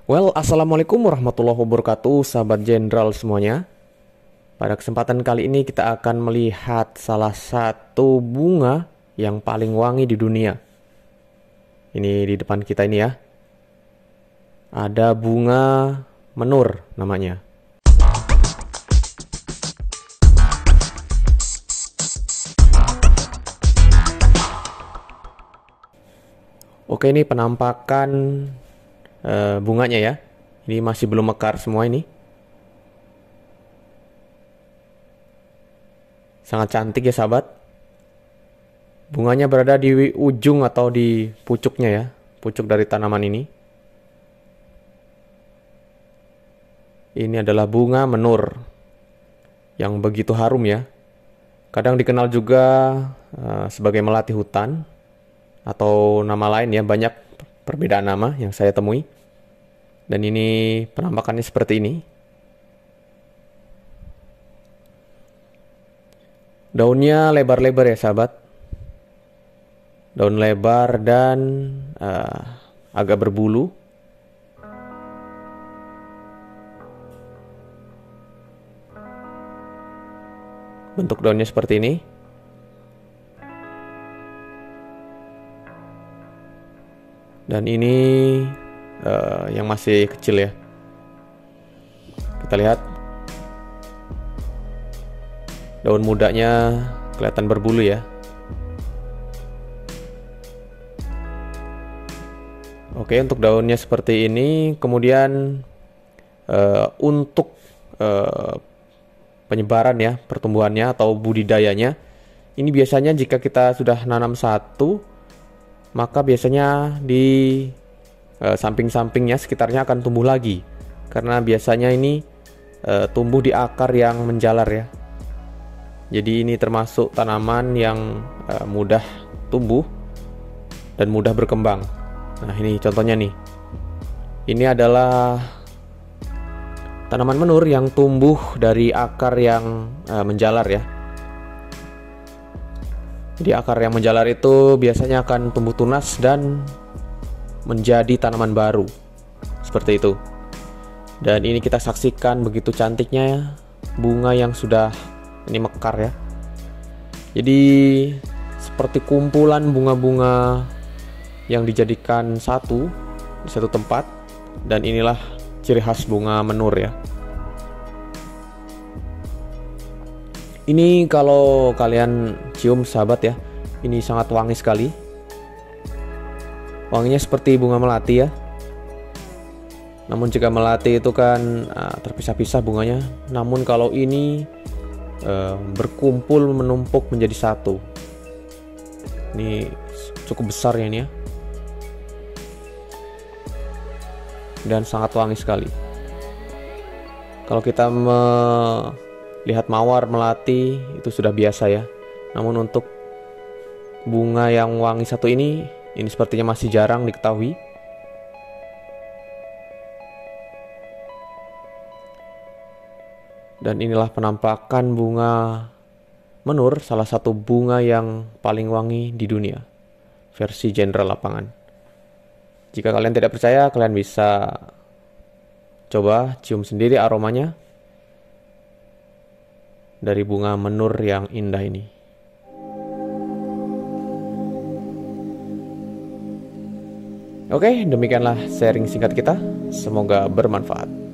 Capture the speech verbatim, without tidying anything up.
Well, assalamualaikum warahmatullahi wabarakatuh, sahabat jenderal semuanya. Pada kesempatan kali ini kita akan melihat salah satu bunga yang paling wangi di dunia. Ini di depan kita ini ya. Ada bunga menur namanya. Oke, ini penampakan uh, bunganya ya. Ini masih belum mekar semua ini. Sangat cantik ya sahabat. Bunganya berada di ujung atau di pucuknya ya. Pucuk dari tanaman ini. Ini adalah bunga menur. Yang begitu harum ya. Kadang dikenal juga uh, sebagai melati hutan. Atau nama lain ya. Banyak perbedaan nama yang saya temui. Dan ini penampakannya seperti ini. Daunnya lebar-lebar ya sahabat. Daun lebar dan uh, agak berbulu. Bentuk daunnya seperti ini. Dan ini uh, yang masih kecil ya. Kita lihat. Daun mudanya kelihatan berbulu ya. Oke, untuk daunnya seperti ini. Kemudian uh, untuk uh, penyebaran ya, pertumbuhannya atau budidayanya. Ini biasanya jika kita sudah nanam satu, maka biasanya di uh, samping-sampingnya sekitarnya akan tumbuh lagi. Karena biasanya ini uh, tumbuh di akar yang menjalar ya. Jadi ini termasuk tanaman yang uh, mudah tumbuh dan mudah berkembang. Nah ini contohnya nih. Ini adalah tanaman menur yang tumbuh dari akar yang uh, menjalar ya. Jadi akar yang menjalar itu biasanya akan tumbuh tunas dan menjadi tanaman baru. Seperti itu. Dan ini kita saksikan begitu cantiknya bunga yang sudah ini mekar ya. Jadi seperti kumpulan bunga-bunga yang dijadikan satu di satu tempat. Dan inilah ciri khas bunga menur ya. Ini kalau kalian cium sahabat ya, ini sangat wangi sekali. Wanginya seperti bunga melati ya. Namun jika melati itu kan uh, terpisah-pisah bunganya. Namun kalau ini uh, berkumpul menumpuk menjadi satu. Ini cukup besar ya ini ya. Dan sangat wangi sekali. Kalau kita melihat mawar melati itu sudah biasa ya. Namun untuk bunga yang wangi satu ini, ini sepertinya masih jarang diketahui. Dan inilah penampakan bunga menur, salah satu bunga yang paling wangi di dunia, versi jenderal lapangan. Jika kalian tidak percaya, kalian bisa coba cium sendiri aromanya dari bunga menur yang indah ini. Oke, demikianlah sharing singkat kita. Semoga bermanfaat.